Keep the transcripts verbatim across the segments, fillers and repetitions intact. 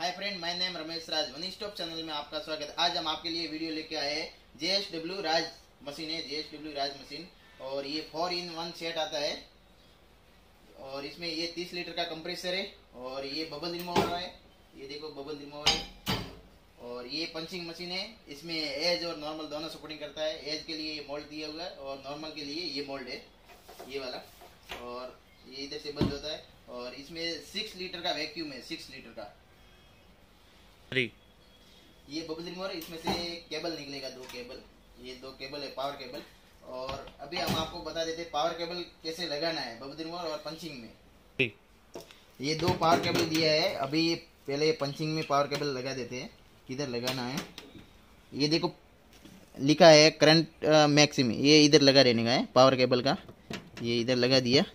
Hi friend, my name Ramesh Raj. One stop channel में आपका स्वागत है। आज हम आपके लिए वीडियो लेके आए हैं। J S W Raj machine है, J S W Raj machine, और ये फोर इन वन सेट आता है। और इसमें ये तीस लीटर का कंप्रेसर है, और ये बबल रिमूवर है, ये देखो बबल रिमूवर है। और ये पंचिंग मशीन है। इसमें एज और नॉर्मल दोनों सपोर्टिंग करता है। एज के लिए ये मोल्ड दिया हुआ है और नॉर्मल के लिए ये मोल्ड है, ये वाला। और ये इधर से बंद होता है। और इसमें सिक्स लीटर का वैक्यूम है, सिक्स लीटर का। ये बबल रिमूवर है, इसमें से केबल निकलेगा, दो केबल, ये दो केबल है, पावर केबल। और अभी हम आपको बता देते हैं पावर केबल कैसे लगाना है बबल रिमूवर और पंचिंग में। ये दो पावर केबल दिया है। अभी पहले पंचिंग में पावर केबल लगा देते हैं, किधर लगाना है। ये देखो लिखा है करंट मैक्सिम, ये इधर लगा रहने का है पावर केबल का। ये इधर लगा दिया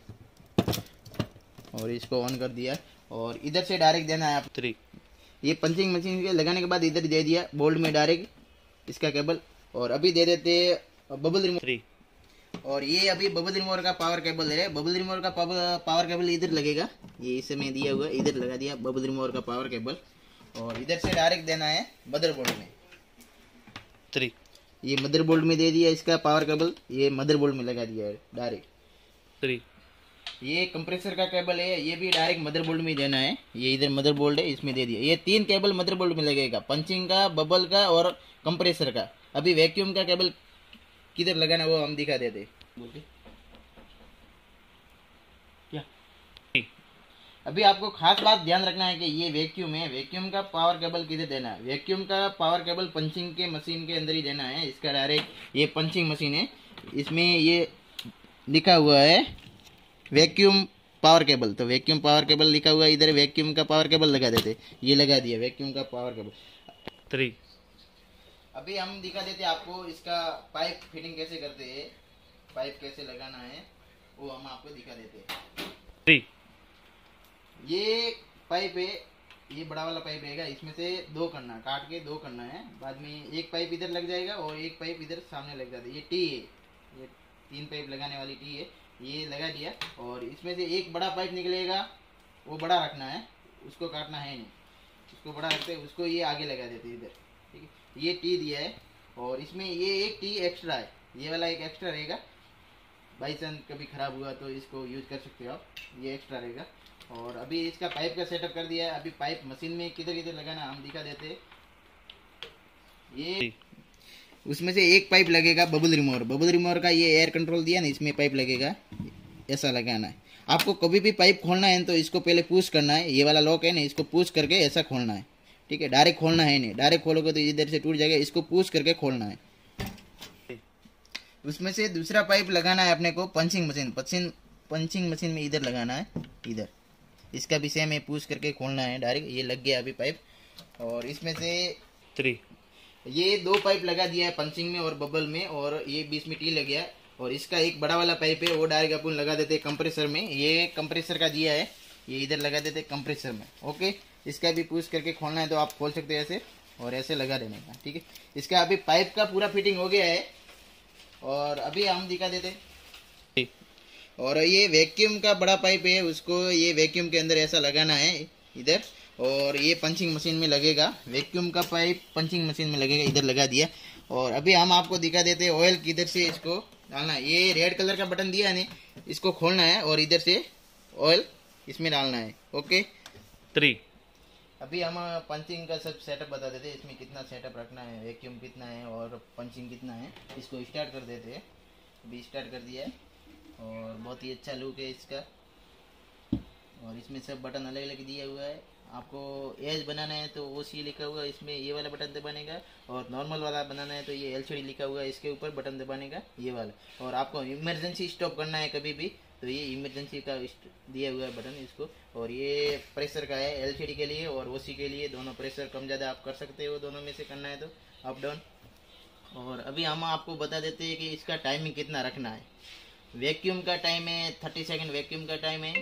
और इसको ऑन कर दिया। और इधर से डायरेक्ट देना है आप थ्री। ये पंचिंग मशीन के लगाने के बाद इधर दे दिया बोल्ट में डायरेक्ट इसका केबल। और अभी दे देते बबल रिमूवर। और ये अभी बबल रिमूवर का पावर केबल है। बबल रिमूवर का पावर केबल इधर लगेगा, ये इसमें दिया हुआ है, इधर लगा दिया बबल रिमूवर का पावर केबल। और इधर से डायरेक्ट देना है मदरबोर्ड में थ्री। ये मदरबोर्ड में दे दिया इसका पावर केबल, ये मदरबोर्ड में लगा दिया है डायरेक्ट थ्री। ये कंप्रेसर का केबल है, ये भी डायरेक्ट मदरबोर्ड में देना है। ये इधर मदरबोर्ड है, इसमें दे दिया। ये तीन केबल मदरबोर्ड में लगेगा, पंचिंग का, बबल का और कंप्रेसर का। अभी वैक्यूम का केबल किधर लगाना वो हम दिखा देते। क्या अभी आपको खास बात ध्यान रखना है कि ये वैक्यूम है, वैक्यूम का पावर केबल किधर देना है। वैक्यूम का पावर केबल पंचिंग के मशीन के अंदर ही देना है। इसका डायरेक्ट ये पंचिंग मशीन है, इसमें ये लिखा हुआ है वैक्यूम पावर केबल। तो वैक्यूम पावर केबल लिखा हुआ है इधर, वैक्यूम का पावर केबल लगा देते। ये लगा दिया वैक्यूम का पावर केबल थ्री। अभी हम दिखा देते आपको इसका पाइप फिटिंग कैसे करते हैं, पाइप कैसे लगाना है वो हम आपको दिखा देते थ्री। ये पाइप है, ये बड़ा वाला पाइप रहेगा, इसमें से दो करना, काट के दो करना है। बाद में एक पाइप इधर लग जाएगा और एक पाइप इधर सामने लग जाता है। ये टी है, ये तीन पाइप लगाने वाली टी है, ये लगा दिया। और इसमें से एक बड़ा पाइप निकलेगा, वो बड़ा रखना है, उसको काटना है नहीं, उसको बड़ा रखते हैं, उसको ये आगे लगा देते इधर, ठीक है। ये टी दिया है और इसमें ये एक टी एक्स्ट्रा है, ये वाला एक एक्स्ट्रा रहेगा। बाई चांस कभी खराब हुआ तो इसको यूज कर सकते हो आप, ये एक्स्ट्रा रहेगा। और अभी इसका पाइप का सेटअप कर दिया है। अभी पाइप मशीन में किधर किधर लगाना हम दिखा देते। ये उसमें से एक पाइप लगेगा बबल रिमूवर, बबल रिमूवर का ये एयर कंट्रोल दिया ना, इसमें पाइप लगेगा, ऐसा लगाना है। आपको कभी भी पाइप खोलना है तो इसको पहले पुश करना है, ये वाला लॉक है ना, इसको पुश करके ऐसा खोलना है, ठीक है। डायरेक्ट खोलना है नहीं, डायरेक्ट खोलोगे तो इधर से टूट जाएगा, इसको पुश करके खोलना है। उसमें से दूसरा पाइप लगाना है अपने को punching machine, punching punching machine में इधर लगाना है, इधर। इसका भी सेम है, पुश करके खोलना है डायरेक्ट। ये लग गया अभी पाइप। और इसमें से थ्री, ये दो पाइप लगा दिया है पंचिंग में और बबल में, और ये बीच में टी लग गया। और इसका एक बड़ा वाला पाइप है, वो डायरेक्ट अपन लगा देते कंप्रेसर में। ये कंप्रेसर का दिया है, ये इधर लगा देते कंप्रेसर में, ओके। इसका भी पुश करके खोलना है तो आप खोल सकते हैं ऐसे, और ऐसे लगा देने का, ठीक है। इसका अभी पाइप का पूरा फिटिंग हो गया है। और अभी हम दिखा देते। और ये वैक्यूम का बड़ा पाइप है, उसको ये वैक्यूम के अंदर ऐसा लगाना है इधर। और ये पंचिंग मशीन में लगेगा, वैक्यूम का पाइप पंचिंग मशीन में लगेगा, इधर लगा दिया। और अभी हम आपको दिखा देते हैं ऑयल किधर से इसको डालना है। ये रेड कलर का बटन दिया है नहीं, इसको खोलना है और इधर से ऑयल इसमें डालना है, ओके थ्री। अभी हम पंचिंग का सब सेटअप बता देते हैं, इसमें कितना सेटअप रखना है, वैक्यूम कितना है और पंचिंग कितना है। इसको स्टार्ट कर देते हैं। अभी स्टार्ट कर दिया है और बहुत ही अच्छा लुक है इसका। और इसमें सब बटन अलग अलग दिया हुआ है। आपको एज बनाना है तो ओ सी लिखा हुआ है, इसमें ये वाला बटन दबाने का। और नॉर्मल वाला बनाना है तो ये एल सी डी लिखा हुआ है, इसके ऊपर बटन दबाने का, ये वाला। और आपको इमरजेंसी स्टॉप करना है कभी भी तो ये इमरजेंसी का दिया हुआ है बटन, इसको। और ये प्रेशर का है, एल सी डी के लिए और ओ सी के लिए, दोनों प्रेशर कम ज़्यादा आप कर सकते हो, दोनों में से करना है तो अप डाउन। और अभी हम आपको बता देते हैं कि इसका टाइमिंग कितना रखना है। वैक्यूम का टाइम है थर्टी सेकेंड, वैक्यूम का टाइम है।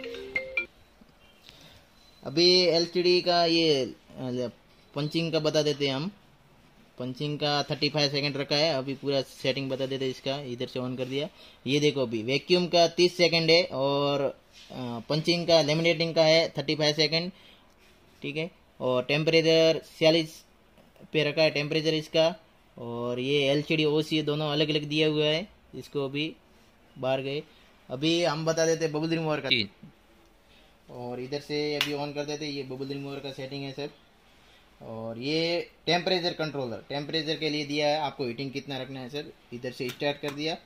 अभी एलसीडी का ये पंचिंग का बता देते हैं हम। पंचिंग का थर्टी फाइव सेकेंड रखा है। अभी पूरा सेटिंग बता देते हैं इसका, इधर से ऑन कर दिया। ये देखो अभी वैक्यूम का तीस सेकेंड है और पंचिंग का लेमिनेटिंग का है थर्टी फाइव सेकेंड, ठीक है। और टेम्परेचर छियालीस पे रखा है टेम्परेचर इसका। और ये एल सी डी ओ सी दोनों अलग अलग दिया हुआ है, इसको अभी बाहर गए। अभी हम बता देते हैं बबल रिमूवर का, और इधर से अभी ऑन कर देते हैं। ये बबल रिमूवर का सेटिंग है सर। और ये टेम्परेचर कंट्रोलर, टेम्परेचर के लिए दिया है आपको, हीटिंग कितना रखना है सर। इधर से स्टार्ट कर दिया,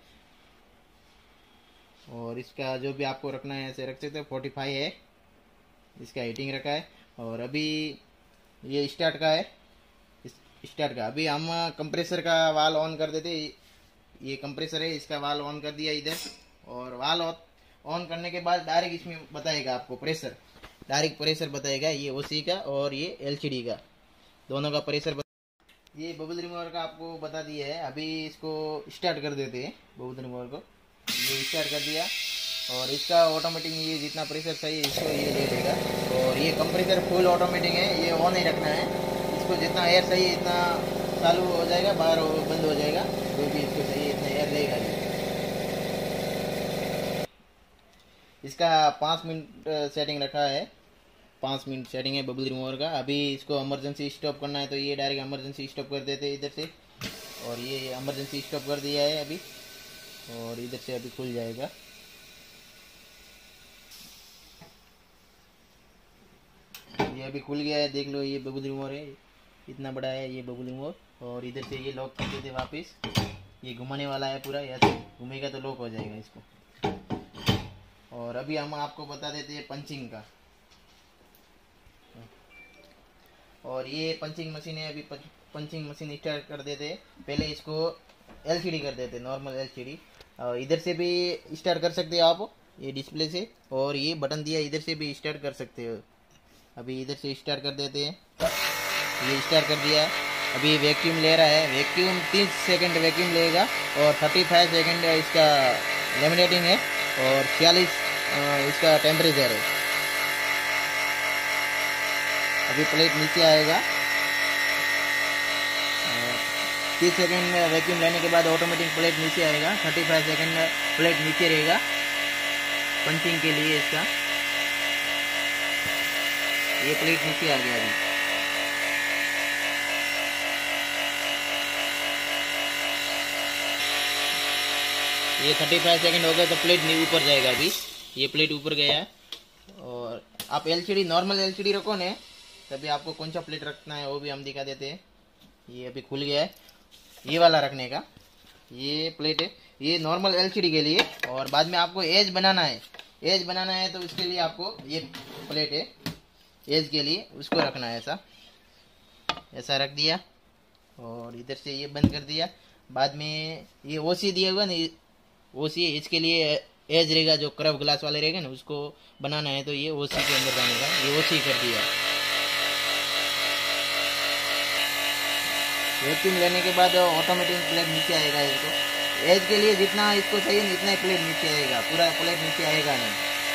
और इसका जो भी आपको रखना है ऐसे रख सकते हो। फोर्टी फाइव है इसका हीटिंग रखा है। और अभी ये स्टार्ट का है, स्टार्ट का। अभी हम कंप्रेसर का वाल ऑन कर देते। ये कंप्रेसर है, इसका वाल ऑन कर दिया इधर। और वाल ऑन करने के बाद डायरेक्ट इसमें बताएगा आपको प्रेशर, डायरेक्ट प्रेशर बताएगा। ये ओसी का और ये एलसीडी का, दोनों का प्रेशर बता... ये बबल रिमूवर का आपको बता दिया है। अभी इसको स्टार्ट कर देते हैं बबल रिमूवर को। ये स्टार्ट कर दिया, और इसका ऑटोमेटिक ये जितना प्रेशर चाहिए इसको ये ले लेगा। और ये कंप्रेसर फुल ऑटोमेटिक है, ये ऑन ही रखना है। इसको जितना एयर चाहिए इतना चालू हो जाएगा, बाहर बंद हो जाएगा। जो भी इसको चाहिए इतना एयर लेगा ये। इसका पाँच मिनट सेटिंग रखा है, पाँच मिनट सेटिंग है बबल रिमूवर का। अभी इसको इमरजेंसी स्टॉप करना है तो ये डायरेक्ट इमरजेंसी स्टॉप कर देते हैं इधर से। और ये इमरजेंसी स्टॉप कर दिया है अभी, और इधर से अभी खुल जाएगा। ये अभी खुल गया है, देख लो। ये बबल रिमूवर है, इतना बड़ा है ये बबल रिमूवर। और इधर से ये लॉक कर देते वापस। ये घुमाने वाला है पूरा, ऐसे घूमेगा तो लॉक हो जाएगा इसको। और अभी हम आपको बता देते हैं पंचिंग का। और ये पंचिंग मशीन है, अभी पंचिंग मशीन स्टार्ट कर देते हैं। पहले इसको एलसीडी कर देते, नॉर्मल एलसीडी। और इधर से भी स्टार्ट कर सकते हो आप, ये डिस्प्ले से। और ये बटन दिया, इधर से भी स्टार्ट कर सकते हो। अभी इधर से स्टार्ट कर देते हैं, ये स्टार्ट कर दिया। अभी वैक्यूम ले रहा है, वैक्यूम तीस सेकंड वैक्यूम लेगा। और पैंतीस सेकंड इसका लेमिनेटिंग है, और छियालीस इसका टेम्परेचर है। अभी प्लेट नीचे आएगा। तीस सेकंड वैक्यूम लेने के बाद ऑटोमेटिक प्लेट नीचे आएगा। पैंतीस सेकंड प्लेट नीचे रहेगा पंचिंग के लिए इसका। ये प्लेट नीचे आ गया अभी। ये पैंतीस सेकंड हो गया तो प्लेट ऊपर जाएगा। अभी ये प्लेट ऊपर गया है। और आप एलसीडी नॉर्मल एलसीडी रखो ने, तभी आपको कौन सा प्लेट रखना है वो भी हम दिखा देते हैं। ये अभी खुल गया है, ये वाला रखने का ये प्लेट है, ये नॉर्मल एलसीडी के लिए। और बाद में आपको एज बनाना है, एज बनाना है तो उसके लिए आपको ये प्लेट है, एज के लिए उसको रखना है। ऐसा ऐसा रख दिया, और इधर से ये बंद कर दिया। बाद में ये ओसी दिया हुआ ना, ओसी इसके लिए एज रहेगा, जो कर्व ग्लास वाले रहेगा ना, उसको बनाना है तो ये ओसी के अंदर बनेगा। ये ओसी कर दिया। वैक्यूम लेने के बाद ऑटोमेटिक प्लेट नीचे आएगा। इसको एज के लिए जितना इसको चाहिए ना, इतना ही प्लेट नीचे आएगा, पूरा प्लेट नीचे आएगा नहीं।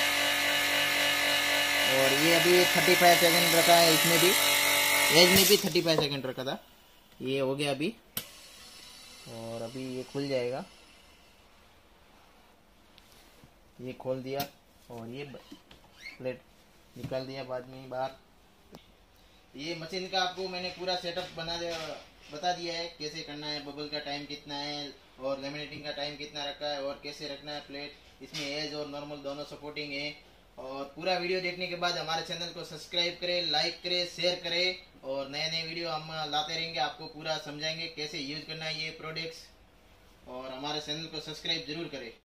और ये अभी पैंतीस सेकंड रखा है, इसमें भी एज में भी पैंतीस सेकंड रखा था। ये हो गया अभी, और अभी ये खुल जाएगा। ये खोल दिया, और ये प्लेट निकाल दिया बाद में बाहर। ये मशीन का आपको मैंने पूरा सेटअप बना दिया, बता दिया है कैसे करना है, बबल का टाइम कितना है, और लेमिनेटिंग का टाइम कितना रखा है, और कैसे रखना है प्लेट। इसमें एज और नॉर्मल दोनों सपोर्टिंग है। और पूरा वीडियो देखने के बाद हमारे चैनल को सब्सक्राइब करें, लाइक करें, शेयर करें। और नए नए वीडियो हम लाते रहेंगे, आपको पूरा समझाएंगे कैसे यूज करना है ये प्रोडक्ट्स। और हमारे चैनल को सब्सक्राइब जरूर करें।